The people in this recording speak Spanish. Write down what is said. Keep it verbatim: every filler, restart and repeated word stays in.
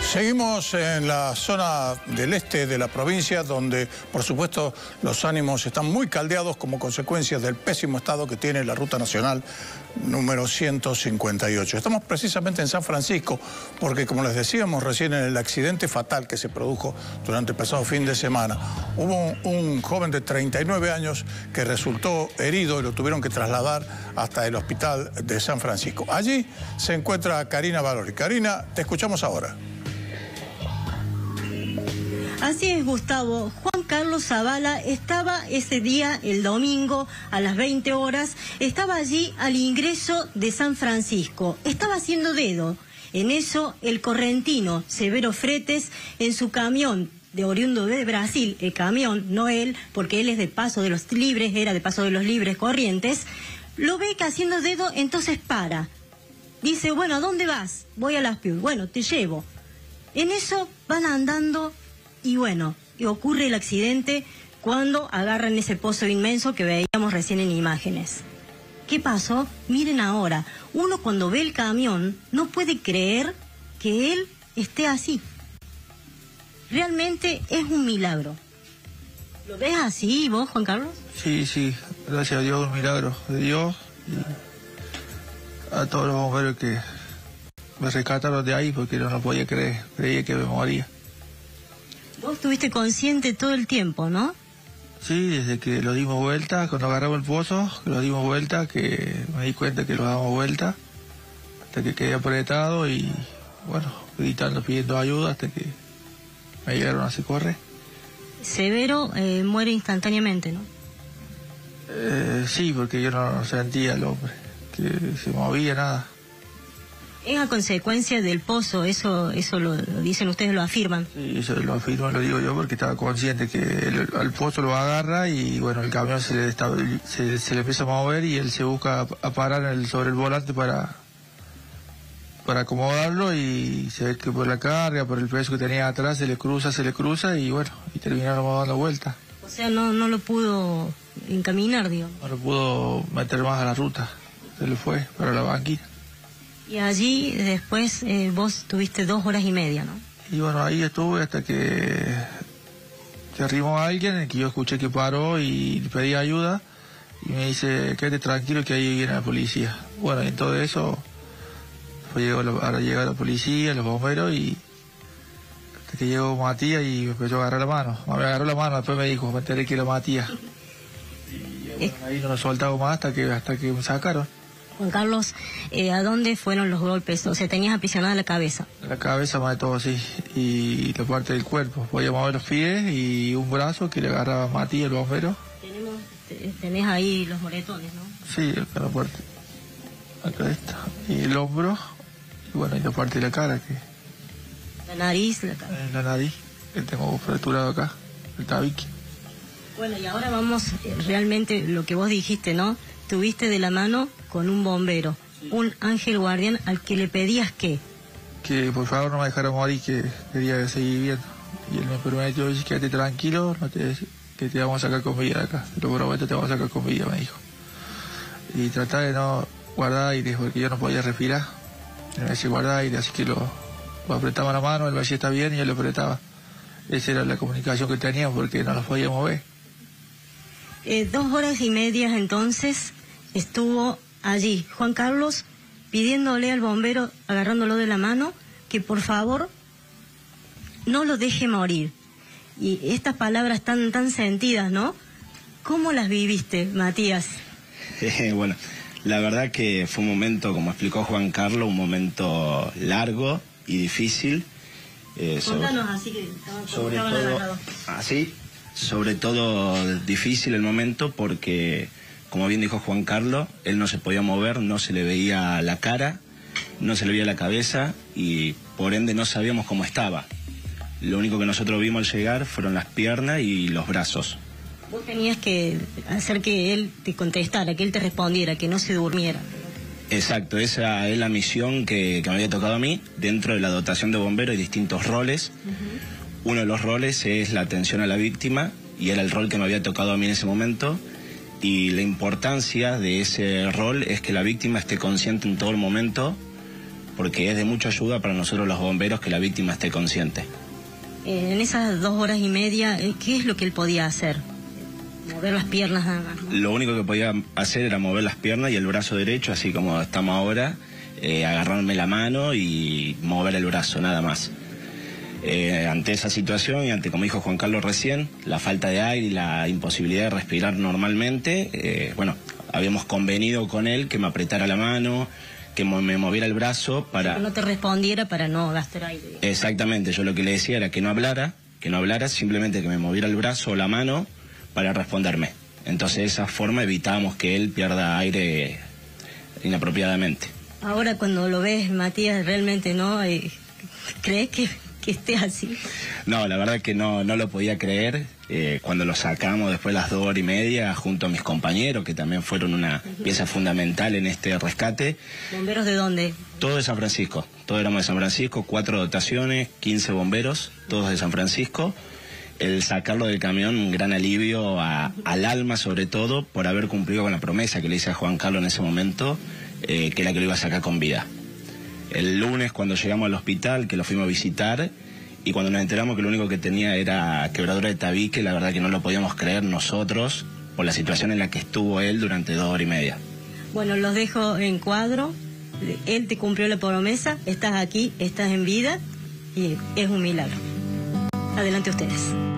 Seguimos en la zona del este de la provincia, donde, por supuesto, los ánimos están muy caldeados como consecuencia del pésimo estado que tiene la Ruta Nacional número ciento cincuenta y ocho. Estamos precisamente en San Francisco, porque, como les decíamos recién, en el accidente fatal que se produjo durante el pasado fin de semana, hubo un, un joven de treinta y nueve años que resultó herido y lo tuvieron que trasladar hasta el hospital de San Francisco. Allí se encuentra Karina Valori. Karina, te escuchamos ahora. Así es, Gustavo. Juan Carlos Zavala estaba ese día, el domingo, a las veinte horas, estaba allí al ingreso de San Francisco. Estaba haciendo dedo. En eso, el correntino Severo Fretes, en su camión de oriundo de Brasil, el camión, no él, porque él es de Paso de los Libres, era de Paso de los Libres Corrientes, lo ve que haciendo dedo, entonces para. Dice, bueno, ¿a dónde vas? Voy a Las Pius. Bueno, te llevo. En eso van andando. Y bueno, y ocurre el accidente cuando agarran ese pozo inmenso que veíamos recién en imágenes. ¿Qué pasó? Miren ahora, uno cuando ve el camión no puede creer que él esté así. Realmente es un milagro. ¿Lo ves así vos, Juan Carlos? Sí, sí, gracias a Dios, un milagro de Dios y a todos los bomberos que me rescataron de ahí porque no lo podía creer, creía que me moría. Vos estuviste consciente todo el tiempo, ¿no? Sí, desde que lo dimos vuelta, cuando agarramos el pozo, que lo dimos vuelta, que me di cuenta que lo damos vuelta, hasta que quedé apretado y, bueno, gritando, pidiendo ayuda, hasta que me llegaron a socorrer. Severo eh, muere instantáneamente, ¿no? Eh, sí, porque yo no sentía al hombre, que se movía, nada. Es a consecuencia del pozo, eso eso lo, lo dicen ustedes, lo afirman. Sí, eso lo afirmo, lo digo yo, porque estaba consciente que el, al pozo lo agarra y bueno, el camión se le, está, se, se le empieza a mover y él se busca a parar en el, sobre el volante para, para acomodarlo y se ve que por la carga, por el peso que tenía atrás, se le cruza, se le cruza y bueno, y terminaron dando vuelta. O sea, no, no lo pudo encaminar, digamos. No lo pudo meter más a la ruta, se le fue para la banquina. Y allí después eh, vos tuviste dos horas y media, ¿no? Y bueno, ahí estuve hasta que se arrimó alguien, que yo escuché que paró y le pedí ayuda y me dice, quédate tranquilo que ahí viene la policía. Bueno, y en todo eso fue llegó la, ahora llegó la policía, los bomberos y hasta que llegó Matías y me empezó a agarrar la mano. Me agarró la mano, después me dijo, me enteré que era Matías. Y bueno, ahí no nos soltaba más hasta que, hasta que me sacaron. Juan Carlos, eh, ¿a dónde fueron los golpes? O sea, tenías aprisionada la cabeza. La cabeza más de todo, sí, y la parte del cuerpo. Podía mover los pies y un brazo que le agarraba a Matías, el bombero. Tenemos, tenés ahí los moretones, ¿no? Sí, acá la parte, acá está. Y el hombro, y bueno, y la parte de la cara que... La nariz, la cara. En la nariz, que tengo fracturado acá, el tabique. Bueno, y ahora vamos, eh, realmente lo que vos dijiste, ¿no? Tuviste de la mano con un bombero, un ángel guardián al que le pedías ¿qué? Que por favor no me dejara morir, que quería seguir viviendo. Y él me prometió, dice, quédate tranquilo, no te, que te vamos a sacar con vida de acá. Te lo prometo, te vamos a sacar con vida, me dijo. Y tratar de no guardar aire, porque yo no podía respirar. Y me decía guardar aire, así que lo, lo apretaba la mano, él me decía está bien y yo lo apretaba. Esa era la comunicación que teníamos porque no nos podíamos ver. Eh, dos horas y media entonces estuvo allí Juan Carlos pidiéndole al bombero, agarrándolo de la mano, que por favor no lo deje morir. Y estas palabras tan tan sentidas, ¿no? ¿Cómo las viviste, Matías? Eh, bueno, la verdad que fue un momento, como explicó Juan Carlos, un momento largo y difícil. Eh, Contanos sobre, así que estaban, sobre estaban todo, agarrados. así, sobre todo difícil el momento porque, como bien dijo Juan Carlos, él no se podía mover, no se le veía la cara, no se le veía la cabeza y por ende no sabíamos cómo estaba. Lo único que nosotros vimos al llegar fueron las piernas y los brazos. Vos tenías que hacer que él te contestara, que él te respondiera, que no se durmiera. Exacto, esa es la misión que, que me había tocado a mí. Dentro de la dotación de bomberos hay distintos roles. Uh-huh. Uno de los roles es la atención a la víctima y era el rol que me había tocado a mí en ese momento. Y la importancia de ese rol es que la víctima esté consciente en todo el momento porque es de mucha ayuda para nosotros los bomberos que la víctima esté consciente. En esas dos horas y media, ¿qué es lo que él podía hacer? Mover las piernas nada más, ¿no? Lo único que podía hacer era mover las piernas y el brazo derecho, así como estamos ahora, eh, agarrarme la mano y mover el brazo, nada más. Eh, ante esa situación y ante, como dijo Juan Carlos recién, la falta de aire y la imposibilidad de respirar normalmente, eh, bueno, habíamos convenido con él que me apretara la mano, que me moviera el brazo para... Que no te respondiera para no gastar aire. Exactamente, yo lo que le decía era que no hablara, que no hablara, simplemente que me moviera el brazo o la mano para responderme. Entonces de esa forma evitábamos que él pierda aire inapropiadamente. Ahora cuando lo ves, Matías, realmente no, eh, ¿crees que, que esté así? No, la verdad que no, no lo podía creer. Eh, cuando lo sacamos después de las dos horas y media, junto a mis compañeros, que también fueron una uh-huh. pieza fundamental en este rescate. ¿Bomberos de dónde? Todos de San Francisco, todos éramos de San Francisco, cuatro dotaciones, quince bomberos, todos de San Francisco. El sacarlo del camión, un gran alivio a, al alma, sobre todo, por haber cumplido con la promesa que le hice a Juan Carlos en ese momento, eh, que era que lo iba a sacar con vida. El lunes, cuando llegamos al hospital, que lo fuimos a visitar, y cuando nos enteramos que lo único que tenía era quebradura de tabique, la verdad que no lo podíamos creer nosotros por la situación en la que estuvo él durante dos horas y media. Bueno, los dejo en cuadro. Él te cumplió la promesa, estás aquí, estás en vida y es un milagro. Adelante ustedes.